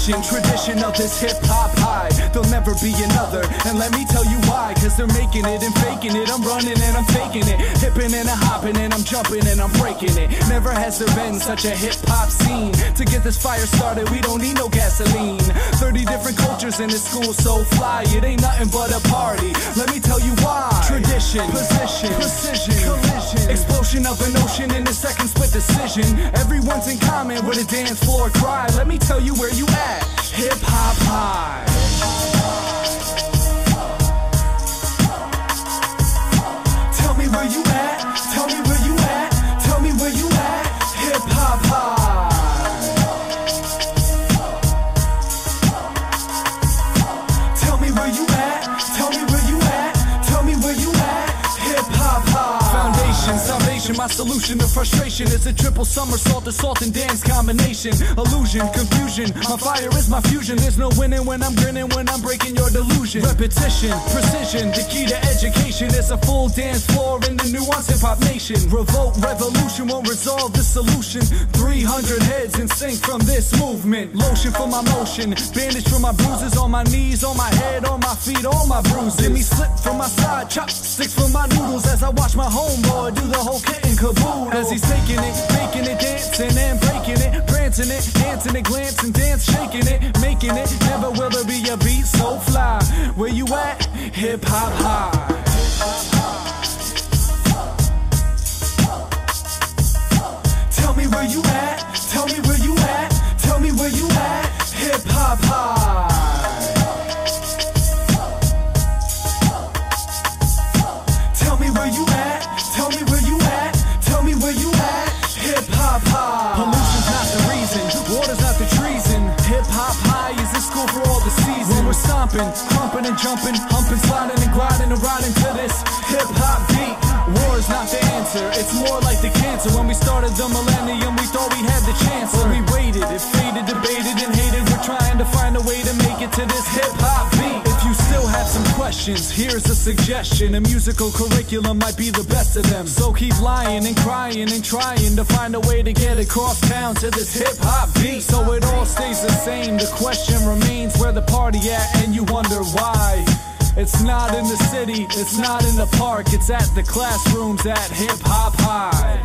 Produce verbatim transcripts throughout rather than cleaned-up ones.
Tradition, tradition of this hip-hop high. There'll never be another, and let me tell you why. Cause they're making it and faking it. I'm running and I'm taking it, hipping and I'm hopping and I'm jumping and I'm breaking it. Never has there been such a hip-hop scene. To get this fire started, we don't need no gasoline. Thirty different cultures in this school so fly. It ain't nothing but a party, let me tell you why. Tradition, position, precision, collision, explosion of an ocean in a second split decision. Everyone's in common with a dance floor cry. Let me tell you where you at. Hip-hop high. Tell me where you at. Tell me where you at. Tell me where you at. Hip-hop high. Tell me where you at. Tell me where you at. Tell me where you at. Hip-hop high. Foundation, salvation, my solution to frustration is a triple somersault, assault and dance combination. Illusion, confusion, my fire is my fusion. There's no winning when I'm grinning, when I'm breaking your delusion. Repetition, precision, the key to education is a full dance floor in the nuanced hip-hop nation. Revolt, revolution won't resolve the solution. three hundred heads in sync from this movement. Lotion for my motion, bandage for my bruises. On my knees, on my head, on my feet, all my bruises. Give me slip from my side, chopsticks for my noodles. As I watch my homeboy do the whole kit and caboodle. Cause he's taking it, making it, dancing and breaking it, prancing it, dancing it, glancing, dance, shaking it, making it. Never will there be a beat so fly. Where you at? Hip-hop high. Tell me where you at. Tell me where you at. Tell me where you at. Hip-hop high. Tell me where you at. Tell me where you at. Tell me where you at. Hip-hop high. Pollution's not the reason, water's not the treason. Hip-hop high is the school for all the seasons. When we're stomping, crumping and jumping, humping, sliding and grinding and riding to this hip-hop beat. War is not the answer, it's more like the cancer. When we started the millennium, we thought we had the chance. But we waited, it faded, debated and hated. We're trying to find a way to make it to this hip-hop beat. If you still have some questions, here's a suggestion. A musical curriculum might be the best of them. So keep lying and crying and trying to find a way to get across town to this hip-hop beat. So it all stays the same, the question remains where the party at, and you wonder why. It's not in the city, it's not in the park, it's at the classrooms at Hip-Hop High.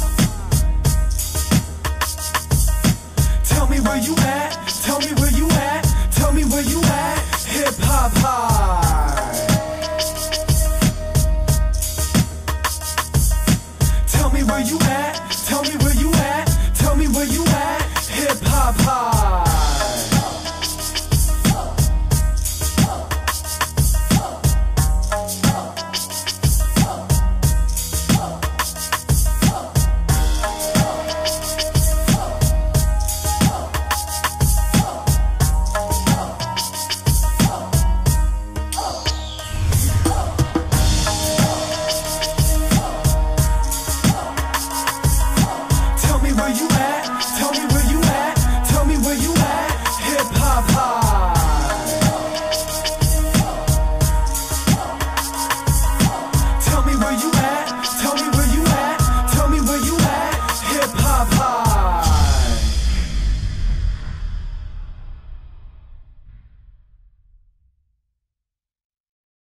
Tell me where you at, tell me where you at.